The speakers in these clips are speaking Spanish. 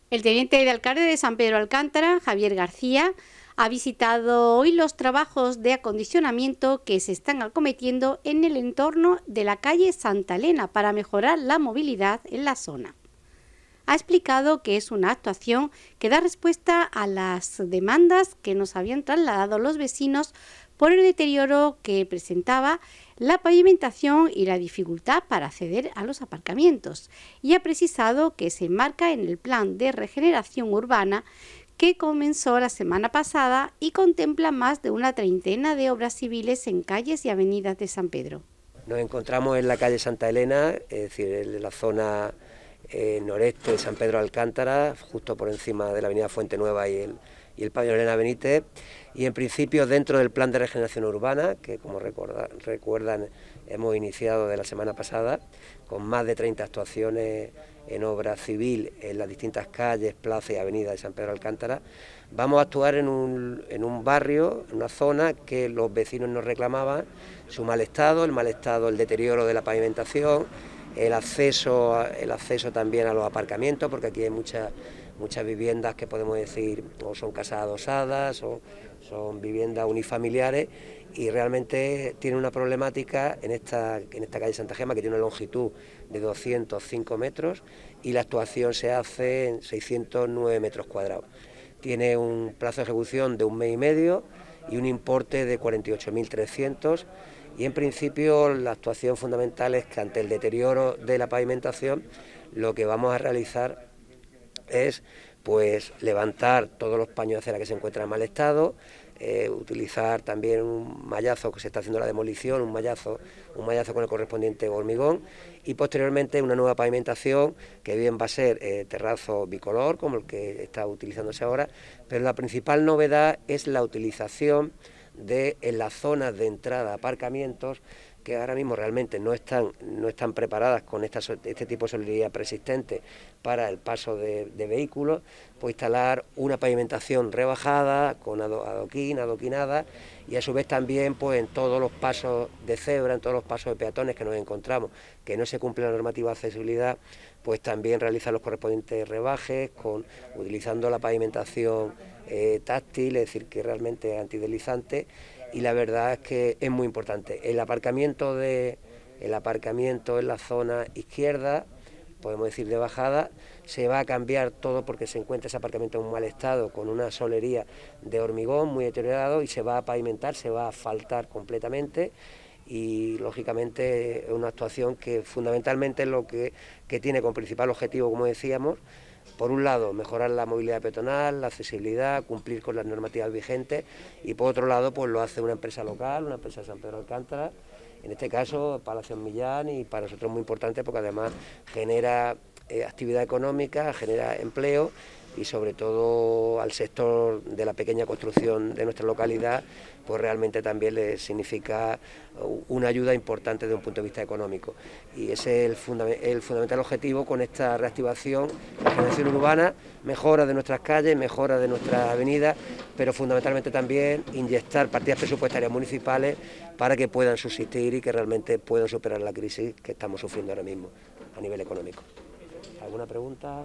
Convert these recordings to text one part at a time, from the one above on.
El teniente de alcalde de San Pedro Alcántara, Javier García, ha visitado hoy los trabajos de acondicionamiento que se están acometiendo en el entorno de la calle Santa Elena para mejorar la movilidad en la zona. Ha explicado que es una actuación que da respuesta a las demandas que nos habían trasladado los vecinos por el deterioro que presentaba la pavimentación y la dificultad para acceder a los aparcamientos, y ha precisado que se enmarca en el plan de regeneración urbana que comenzó la semana pasada y contempla más de una treintena de obras civiles en calles y avenidas de San Pedro. Nos encontramos en la calle Santa Elena, es decir, en la zona noreste de San Pedro Alcántara, justo por encima de la avenida Fuente Nueva y el pabellón Elena Benítez, y en principio dentro del plan de regeneración urbana, que como recuerdan hemos iniciado de la semana pasada, con más de 30 actuaciones en obra civil en las distintas calles, plazas y avenidas de San Pedro Alcántara. Vamos a actuar en un barrio, en una zona que los vecinos nos reclamaban, su mal estado, el deterioro de la pavimentación, el acceso también a los aparcamientos, porque aquí hay muchas viviendas que podemos decir o son casas adosadas o son viviendas unifamiliares, y realmente tiene una problemática en esta calle Santa Gema, que tiene una longitud de 205 metros y la actuación se hace en 609 metros cuadrados. Tiene un plazo de ejecución de 1 mes y medio y un importe de 48.300, y en principio la actuación fundamental es que ante el deterioro de la pavimentación lo que vamos a realizar es pues levantar todos los paños de acera que se encuentran en mal estado, utilizar también un mallazo, que se está haciendo la demolición, un mallazo con el correspondiente hormigón, y posteriormente una nueva pavimentación que bien va a ser terrazo bicolor como el que está utilizándose ahora, pero la principal novedad es la utilización en las zonas de entrada a aparcamientos, que ahora mismo realmente no están preparadas con este tipo de solidaridad persistente para el paso de vehículos, pues instalar una pavimentación rebajada, con adoquinada, y a su vez también pues en todos los pasos de cebra, en todos los pasos de peatones que nos encontramos, que no se cumple la normativa de accesibilidad, pues también realizar los correspondientes rebajes, utilizando la pavimentación táctil, es decir, que realmente es antideslizante. Y la verdad es que es muy importante. El aparcamiento en la zona izquierda, podemos decir de bajada, se va a cambiar todo porque se encuentra ese aparcamiento en un mal estado, con una solería de hormigón muy deteriorado, y se va a pavimentar, se va a asfaltar completamente, y lógicamente es una actuación que fundamentalmente es lo que tiene como principal objetivo, como decíamos, por un lado, mejorar la movilidad peatonal, la accesibilidad, cumplir con las normativas vigentes, y por otro lado, pues lo hace una empresa local, una empresa de San Pedro Alcántara, en este caso Palacios Millán, y para nosotros es muy importante porque además genera actividad económica, genera empleo, y sobre todo al sector de la pequeña construcción de nuestra localidad, pues realmente también le significa una ayuda importante desde un punto de vista económico. Y ese es el fundamental objetivo con esta reactivación, la regeneración urbana, mejora de nuestras calles, mejora de nuestras avenidas, pero fundamentalmente también inyectar partidas presupuestarias municipales para que puedan subsistir y que realmente puedan superar la crisis que estamos sufriendo ahora mismo a nivel económico. ¿Alguna pregunta?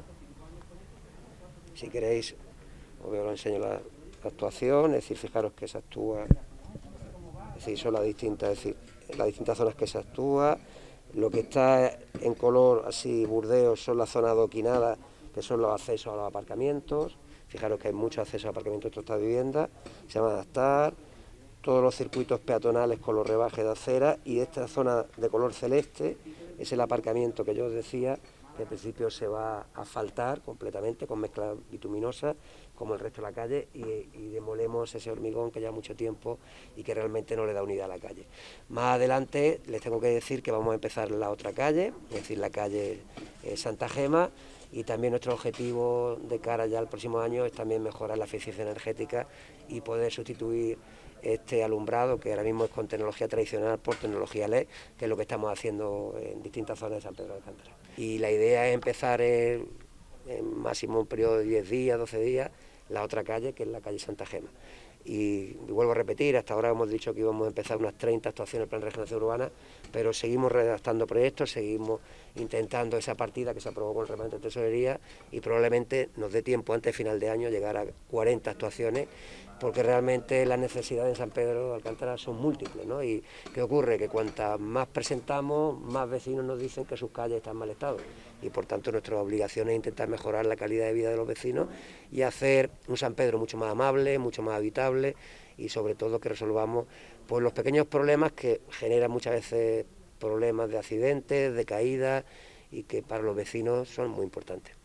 Si queréis, os enseño la actuación, es decir, fijaros que se actúa, es decir, son las distintas zonas que se actúa. Lo que está en color así burdeo son las zonas adoquinadas, que son los accesos a los aparcamientos. Fijaros que hay muchos accesos a aparcamientos de estas viviendas, se van a adaptar todos los circuitos peatonales con los rebajes de acera, y esta zona de color celeste es el aparcamiento que yo os decía, que en principio se va a asfaltar completamente con mezcla bituminosa como el resto de la calle, y demolemos ese hormigón que lleva mucho tiempo y que realmente no le da unidad a la calle. Más adelante les tengo que decir que vamos a empezar la otra calle, es decir, la calle Santa Gema, y también nuestro objetivo de cara ya al próximo año es también mejorar la eficiencia energética y poder sustituir este alumbrado, que ahora mismo es con tecnología tradicional, por tecnología LED, que es lo que estamos haciendo en distintas zonas de San Pedro de Alcántara. Y la idea es empezar en máximo un periodo de 10 días, 12 días, la otra calle, que es la calle Santa Gema. y vuelvo a repetir, hasta ahora hemos dicho que íbamos a empezar unas 30 actuaciones del Plan de Regeneración Urbana, pero seguimos redactando proyectos, seguimos intentando esa partida que se aprobó con el remanente de tesorería y probablemente nos dé tiempo antes de final de año llegar a 40 actuaciones, porque realmente las necesidades en San Pedro de Alcántara son múltiples, ¿no? Y ¿qué ocurre? Que cuantas más presentamos, más vecinos nos dicen que sus calles están en mal estado, y por tanto nuestra obligación es intentar mejorar la calidad de vida de los vecinos y hacer un San Pedro mucho más amable, mucho más habitable, y sobre todo que resolvamos pues los pequeños problemas que generan muchas veces problemas de accidentes, de caídas, y que para los vecinos son muy importantes.